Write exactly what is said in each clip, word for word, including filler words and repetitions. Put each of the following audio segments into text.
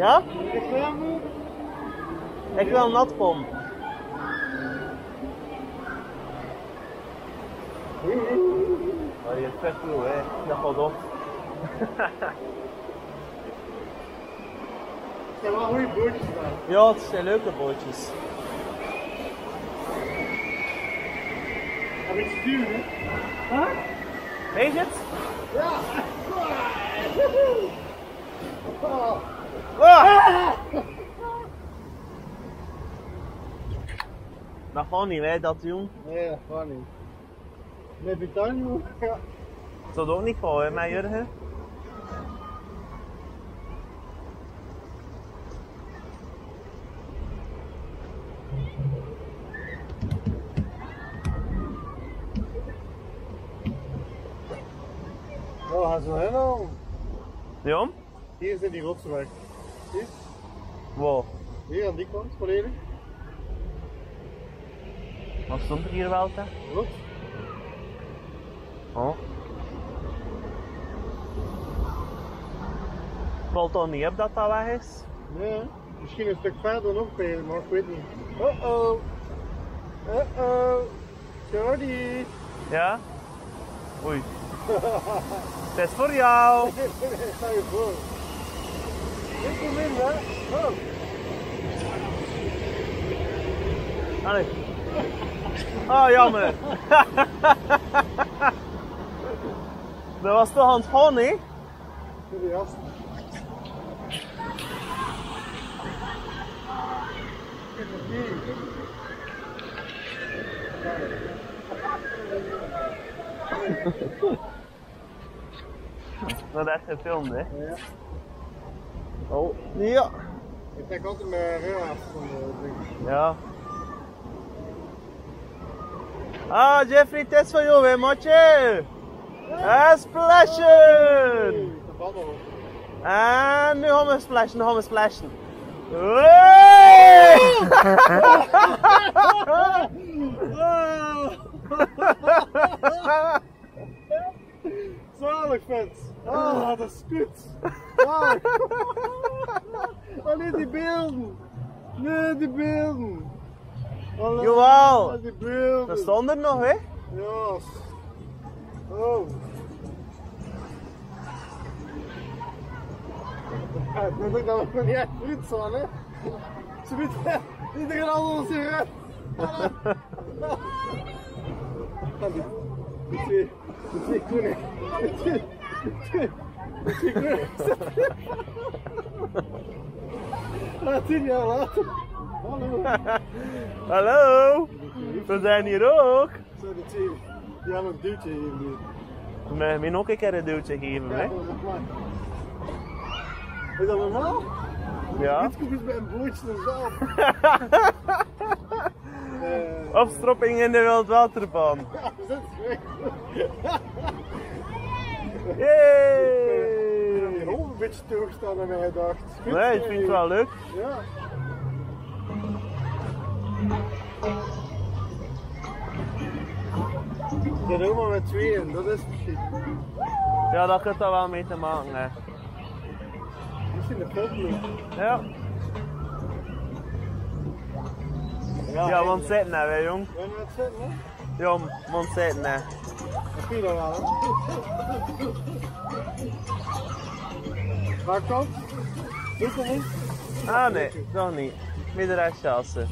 Ja? Ik wil Ik wil een natpomp. Oh, die is vet cool, hè? Dat valt op. Het zijn wel goede bootjes gedaan. Ja, het zijn leuke bootjes. Heb ik stuur, hè? Huh? Weet je het? Ja! Oh. Ah! Dat gaat niet, hè, dat doen. Nee, dat gaat niet. Met je tuin, joh. Ja. Dat ook niet gaan, hè, met Jurgen. Oh, gaan ze nog helemaal. Ja? Hier zijn die rotsen weg. Zie? Wow. Hier aan die kant, volledig. Wat stond er hier wel, hè? Rots. Oh. Valt toch niet op dat dat weg is? Nee, misschien een stuk verder nog spelen, maar ik weet niet. Oh oh. Oh oh. Sorry. Ja? Oei. Het is voor jou! Stel je voor. Dit komt in, hè? Oh. Allee. Oh, jammer. Dat was toch aan het gaan, hè? De jas. Dat is echt gefilmd, hè? Ja. Oh, ja. Ik trek altijd mijn reur af van de ding. Ja. Ah, Jeffrey, het is voor jou, hè, matje? En splashen! Dat valt nog op. En nu gaan we splashen, nu gaan we splashen. Hey! Zalig, vent! Ah, dat is goed! Zalig! Oh nee, die beelden! Nee, die beelden! Oh, Jawel! die beelden! Dat stond er nog, hè? Ja! Oh! Ja, ik denk dat we nog niet echt goed zijn, hè? Ze moeten iedereen anders hier. Die twee, die twee koenen. Die twee, die twee koenen. Ah, tien jaar later. Hallo. Hallo! We zijn hier ook! Zo, die twee, die hebben een duwtje hier. We mogen mij nog een keer een duwtje geven, hè? Is dat normaal? Ja. Dit komt eens bij een bootje en zo. uh, Opstropping in de wildwaterbaan. Ja, dat is weg. Yay! Ik heb hier ook een beetje toegestaan aan mij gedacht. Nee, ik vind het wel leuk. Ja. Je doet maar met tweeën, dat is misschien. Ja, dat heeft er wel mee te maken, hè. Misschien de volgende. Ja. Ja, want zitten hè, wij jong. Ben je het zitten, hè? Ja, want zitten hè. Dat kun je dan wel, hè? Waar komt? Doe het niet? Ah nee, nog niet. Middenrij Chelsea.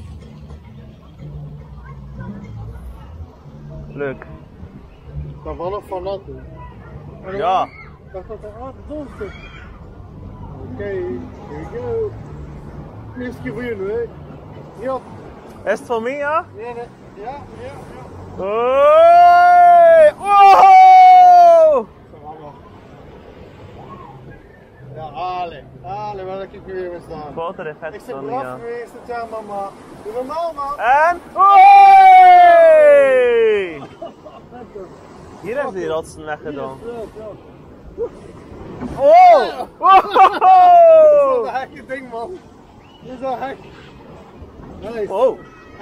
Leuk. Dan vanaf van dat doen. Ja. Dat gaat er aan, het stuk. Oké, here we go. Eerste keer voor jullie, hè? Ja. Is het voor mij, ja? Nee, nee. Ja, ja, ja. Hoi! Oh! Ja, Ale. Ale, waar heb ik nu weer mee staan? Foto de vet Ik zit van eraf ja. geweest, het jaar mama. Doe normaal, man. En hoi! Hier hebben ze die rotsen weggedaan. Oh! Dit Oh! is een gekke ding, man. Dit is een hek. Nice. Oh!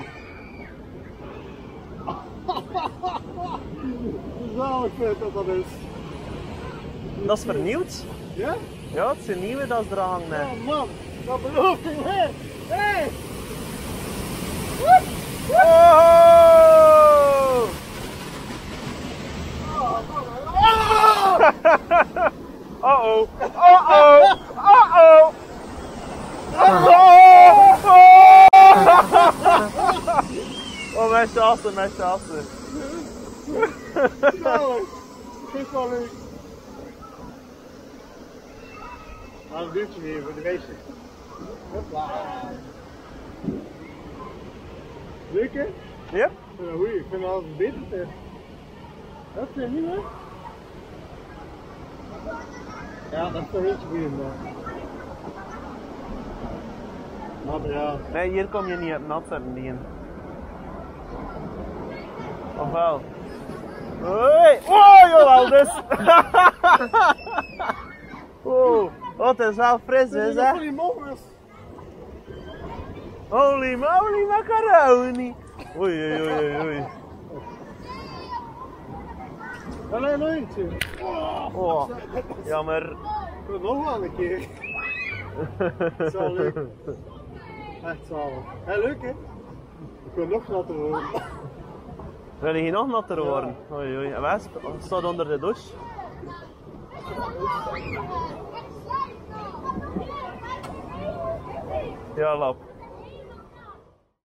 Zalig vet dat dat is. Dat is vernieuwd. Ja? Ja, het is een nieuwe dat is er hangen. Ja, man. Dat belooft ik weer. Hé! Oh! Uh-oh! Uh-oh! Uh-oh! Oh, mijn chance, mijn chance. Zalig. Goed wel leuk. Nou, een duurtje weer voor de weesje. Hopla. Leuk hè? Yep. Ja, goeie. Ik vind het altijd beter. Dat is niet meer. Ja, dat is toch eentje voor je man. Materiaal. Nee, hier kom je niet het nat zetten, die. Of wel? Hoi! Oh, jawel, dus! Oh, oh, het is wel fris, is hè? Holy moles! Holy moly macaroni! Oei, oei, oei, oei. Wel een eentje. Oh, jammer. Ik wil nog wel een keer. Zo leuk. Echt zalig. Heel leuk hè? Ik wil nog natter worden. Wil je hier nog natter worden? Oei, oei. En waar staat onder de douche? Ja, lap.